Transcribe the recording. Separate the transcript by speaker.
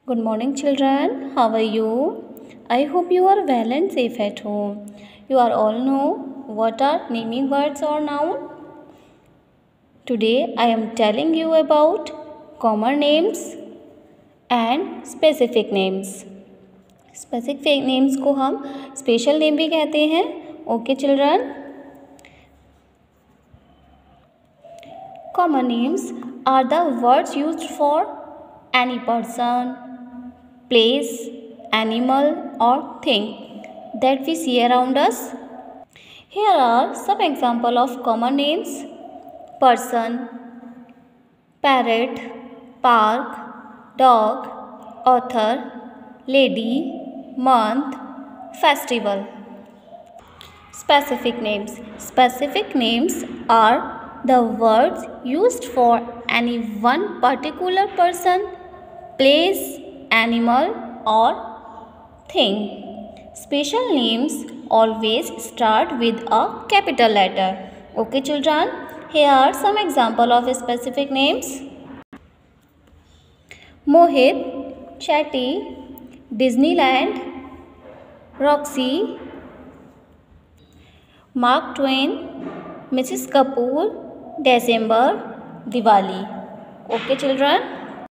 Speaker 1: Good morning, children. How are you? I hope you are well and safe at home. You are all know what are naming words or noun? Today I am telling you about common names and specific names. Specific names को हम special name भी कहते हैं. Okay, children. Common names are the words used for any person, place, animal or thing that we see around us. Here are some examples of common names: person, parrot, park, dog, author, lady, month, festival. Specific names. Specific names are the words used for any one particular person, place, animal or thing. Special names always start with a capital letter. Okay, children, here are some examples of specific names: Mohit, Chatty, Disneyland, Roxy, Mark Twain, Mrs. Kapoor, December, Diwali. Okay, children.